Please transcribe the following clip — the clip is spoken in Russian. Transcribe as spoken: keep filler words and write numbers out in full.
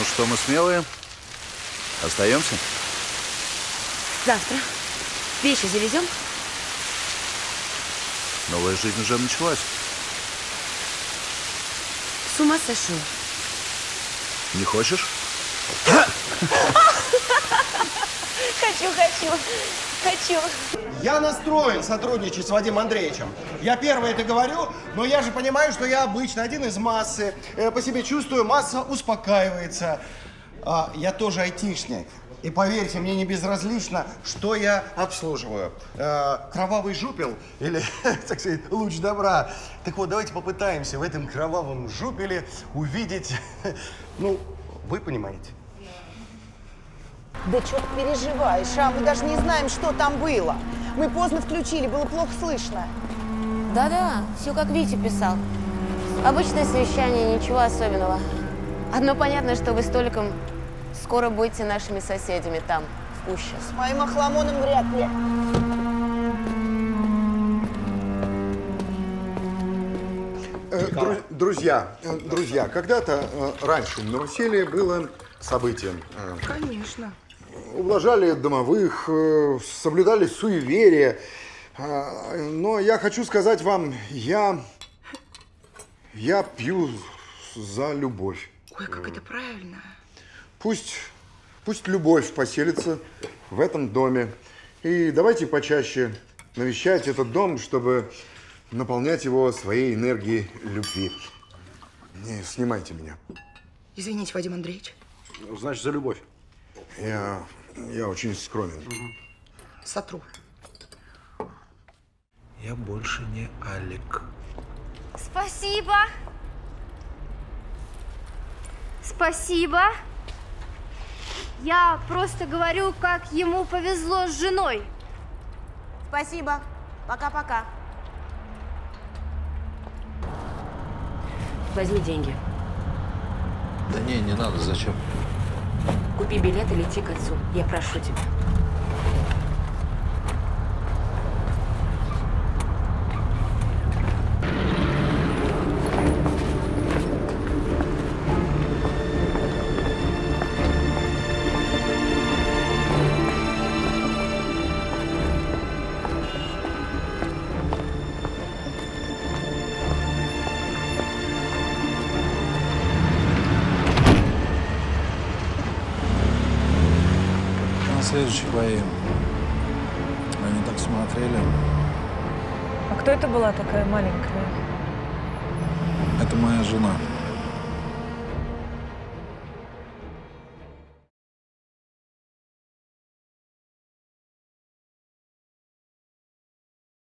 что, мы смелые? Остаемся? Завтра. Вещи завезем? Новая жизнь уже началась. С ума сошел. Не хочешь? Хочу, хочу, хочу. Я настроен сотрудничать с Вадимом Андреевичем. Я первый это говорю, но я же понимаю, что я обычно один из массы. Э, по себе чувствую, масса успокаивается. А, я тоже айтишник. И поверьте, мне не безразлично, что я обслуживаю. Э, кровавый жупел или, так сказать, луч добра. Так вот, давайте попытаемся в этом кровавом жупеле увидеть, ну, вы понимаете. Да что ты переживаешь, а? Мы даже не знаем, что там было. Мы поздно включили, было плохо слышно. Да-да, все как Витя писал. Обычное совещание, ничего особенного. Одно понятно, что вы с Толиком скоро будете нашими соседями там, в Пуще. С моим охламоном вряд ли. Э, дру- друзья, э, друзья, когда-то э, раньше в Новоселе было событие. Э, Конечно. Ублажали домовых, э, соблюдали суеверия. Э, но я хочу сказать вам, я, я пью за любовь. Ой, как это правильно. Пусть, пусть любовь поселится в этом доме. И давайте почаще навещать этот дом, чтобы наполнять его своей энергией любви. Не снимайте меня. Извините, Вадим Андреевич. Значит, за любовь. Я, я очень скромен. Угу. Сотру. Я больше не Алик. Спасибо. Спасибо. Я просто говорю, как ему повезло с женой. Спасибо. Пока-пока. Возьми деньги. Да не, не надо, зачем? Купи билет и лети к отцу. Я прошу тебя. Следующих бои. Они так смотрели. А кто это была такая маленькая? Это моя жена.